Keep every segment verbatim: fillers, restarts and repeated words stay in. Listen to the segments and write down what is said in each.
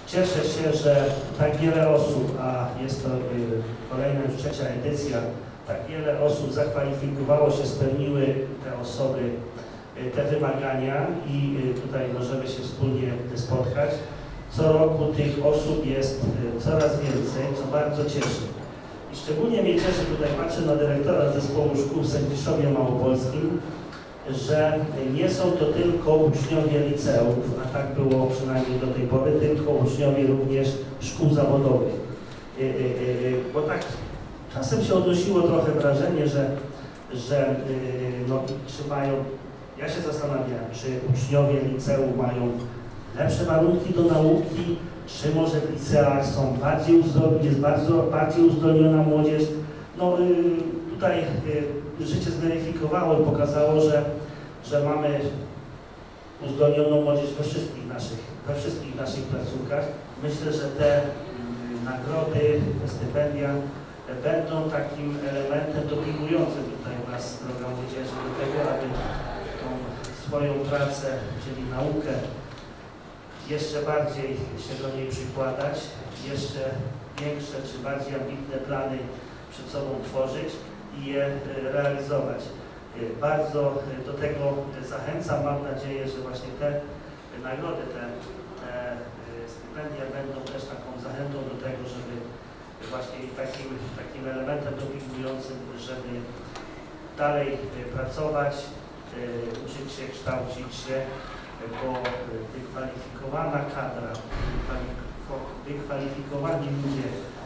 Cieszę się, że tak wiele osób, a jest to kolejna już trzecia edycja, tak wiele osób zakwalifikowało się, spełniły te osoby te wymagania i tutaj możemy się wspólnie spotkać. Co roku tych osób jest coraz więcej, co bardzo cieszy. I szczególnie mnie cieszy, tutaj patrzę na dyrektora zespołu szkół w Sędziszowie Małopolskim, że nie są to tylko uczniowie liceów, a tak było przynajmniej do tej pory, tylko uczniowie również szkół zawodowych. Bo tak czasem się odnosiło trochę wrażenie, że, że no, czy mają, ja się zastanawiam, czy uczniowie liceum mają lepsze warunki do nauki, czy może w liceach są bardziej uzdolnieni, jest bardzo bardziej uzdolniona młodzież. No tutaj życie zweryfikowało i pokazało, że, że mamy uzdolnioną młodzież we wszystkich naszych, we wszystkich naszych placówkach. Myślę, że te nagrody, te stypendia będą takim elementem dopingującym tutaj nas, droga młodzieży, do tego, aby tą swoją pracę, czyli naukę, jeszcze bardziej się do niej przykładać, jeszcze większe czy bardziej ambitne plany przed sobą tworzyć i je realizować. Bardzo do tego zachęcam. Mam nadzieję, że właśnie te nagrody, te, te stypendia będą też taką zachętą do tego, żeby właśnie takim, takim elementem dopingującym, żeby dalej pracować, uczyć się, kształcić się, bo wykwalifikowana kadra, wykwalifikowani ludzie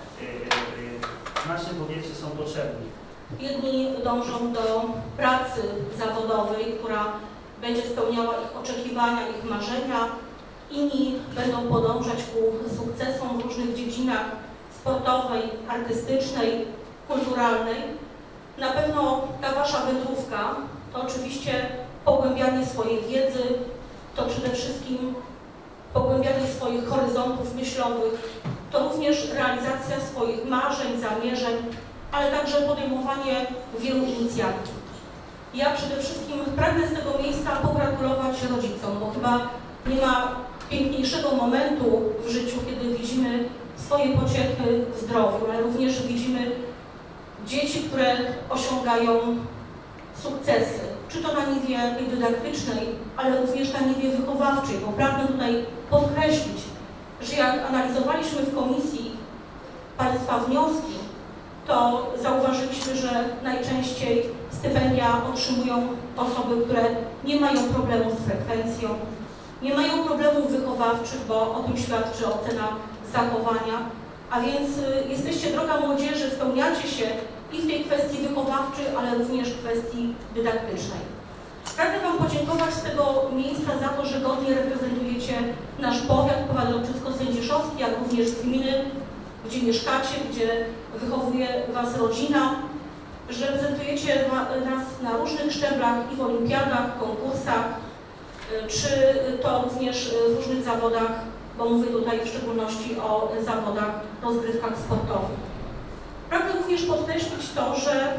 w naszym powiecie są potrzebni. Jedni dążą do pracy zawodowej, która będzie spełniała ich oczekiwania, ich marzenia. Inni będą podążać ku sukcesom w różnych dziedzinach sportowej, artystycznej, kulturalnej. Na pewno ta Wasza wędrówka to oczywiście pogłębianie swojej wiedzy, to przede wszystkim pogłębianie swoich horyzontów myślowych, to również realizacja swoich marzeń, zamierzeń, ale także podejmowanie wielu inicjatyw. Ja przede wszystkim pragnę z tego miejsca pogratulować rodzicom, bo chyba nie ma piękniejszego momentu w życiu, kiedy widzimy swoje pociechy w zdrowiu, ale również widzimy dzieci, które osiągają sukcesy, czy to na niwie tej dydaktycznej, ale również na niwie wychowawczej, bo pragnę tutaj podkreślić, że jak analizowaliśmy w komisji Państwa wnioski, to zauważyliśmy, że najczęściej stypendia otrzymują osoby, które nie mają problemu z frekwencją, nie mają problemów wychowawczych, bo o tym świadczy ocena zachowania, a więc jesteście, droga młodzieży, spełniacie się i w tej kwestii wychowawczej, ale również w kwestii dydaktycznej. Pragnę Wam podziękować z tego miejsca za to, że godnie reprezentujecie nasz powiat, powiat ropczycko-sędziszowski, jak również gminy, gdzie mieszkacie, gdzie wychowuje Was rodzina, że reprezentujecie nas na różnych szczeblach i w olimpiadach, konkursach, czy to również w różnych zawodach, bo mówię tutaj w szczególności o zawodach, rozgrywkach sportowych. Pragnę również podkreślić to, że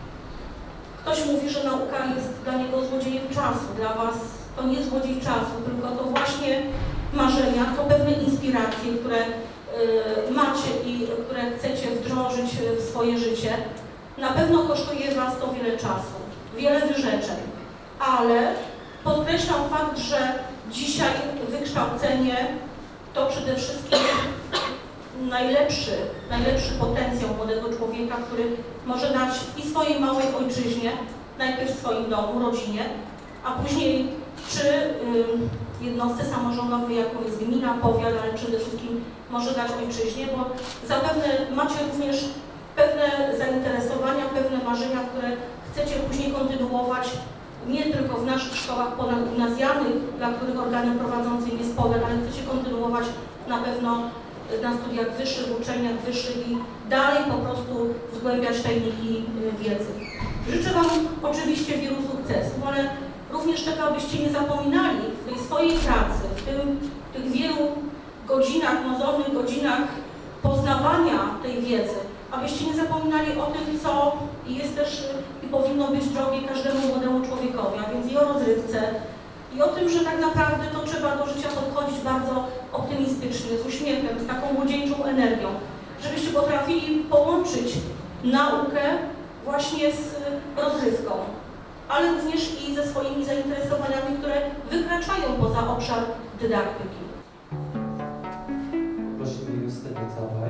ktoś mówi, że nauka jest dla niego złodziejem czasu. Dla Was to nie złodziej czasu, tylko to właśnie marzenia, to pewne inspiracje, które y, macie i które chcecie wdrożyć w swoje życie. Na pewno kosztuje Was to wiele czasu, wiele wyrzeczeń, ale podkreślam fakt, że dzisiaj wykształcenie to przede wszystkim najlepszy, najlepszy potencjał młodego człowieka, który może dać i swojej małej ojczyźnie, najpierw swoim domu, rodzinie, a później czy y, jednostce samorządowej, jaką jest gmina, powiat, ale przede wszystkim może dać ojczyźnie, bo zapewne macie również pewne zainteresowania, pewne marzenia, które chcecie później kontynuować nie tylko w naszych szkołach ponadgimnazjalnych, dla których organem prowadzącym jest powiat, ale chcecie kontynuować na pewno na studiach wyższych, uczelniach wyższych i dalej po prostu zgłębiać tajniki wiedzy. Życzę Wam oczywiście wielu sukcesów, ale również tego, abyście nie zapominali w tej swojej pracy, w, tym, w tych wielu godzinach, mozolnych godzinach poznawania tej wiedzy, abyście nie zapominali o tym, co jest też i powinno być drogie każdemu młodemu człowiekowi, a więc i o rozrywce, i o tym, że tak naprawdę to trzeba do życia podchodzić bardzo optymistycznie, z uśmiechem, z taką młodzieńczą energią, żebyście potrafili połączyć naukę właśnie z rozrywką, ale również i ze swoimi zainteresowaniami, które wykraczają poza obszar dydaktyki. Prosimy Justynę Całaj.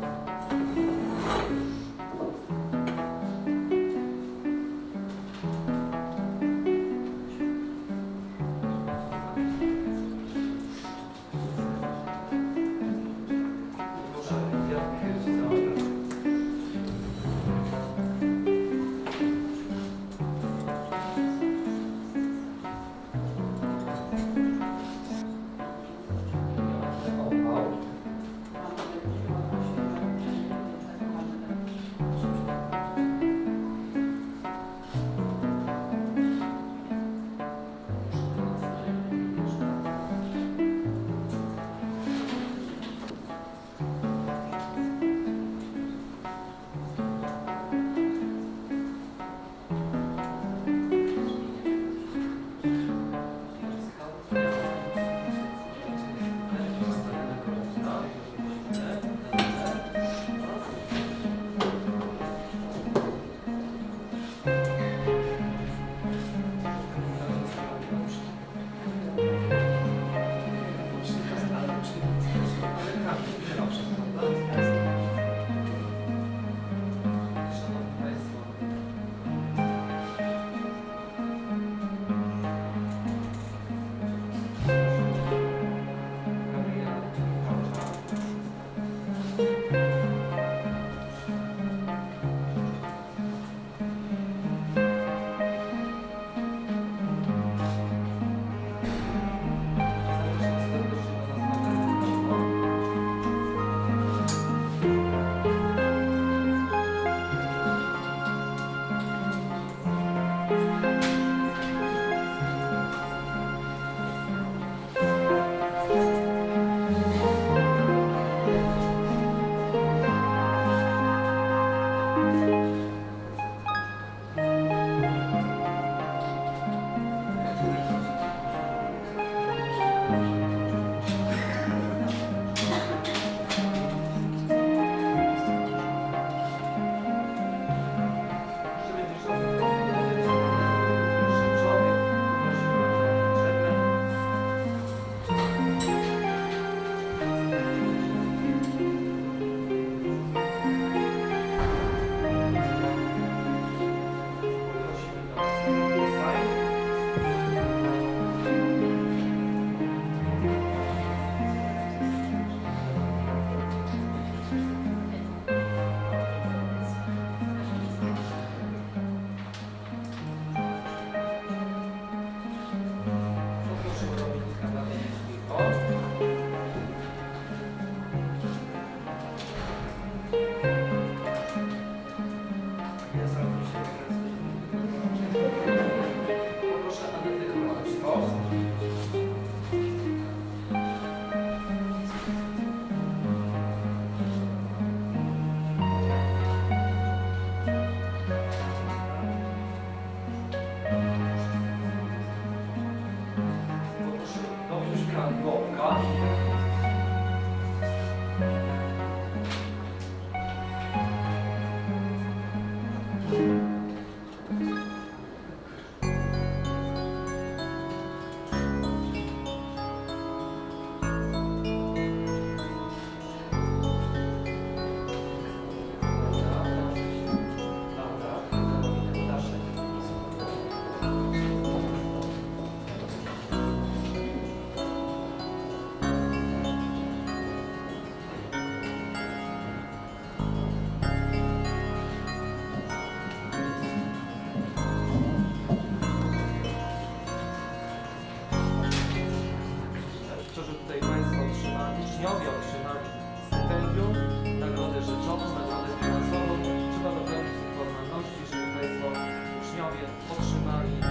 uczniowie otrzymali stypendium, nagrodę rzeczową, nagrodę finansową. Trzeba dopełnić tych formalności, żeby Państwo uczniowie otrzymali e,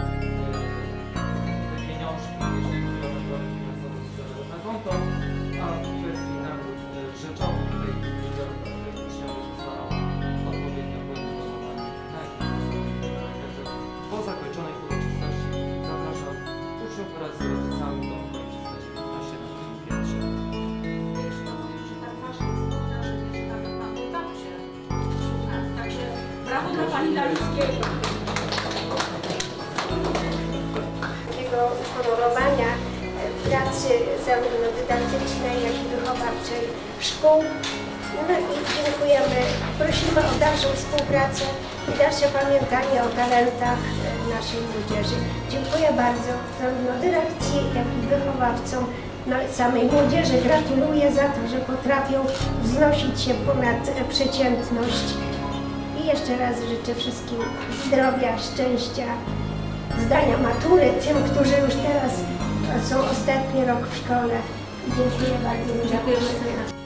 te pieniążki, jeżeli chodzi o nagrodę finansową na konto, a w kwestii nagród e, rzeczowych tutaj uczniowie zostaną odpowiednio poinformowani na jakiś sposób. Także po zakończonej uroczystości zapraszam uczniów oraz dla Pani Dalickiego. Tego uhonorowania pracy zarówno dydaktycznej, jak i wychowawczej szkół. No i dziękujemy. Prosimy o dalszą współpracę i dalsze pamiętanie o talentach naszej młodzieży. Dziękuję bardzo zarówno dyrekcji, jak i wychowawcom. No i samej młodzieży gratuluję za to, że potrafią wznosić się ponad przeciętność. I jeszcze raz życzę wszystkim zdrowia, szczęścia, zdania matury tym, którzy już teraz są ostatni rok w szkole. Dziękuję bardzo. Dziękujemy serdecznie.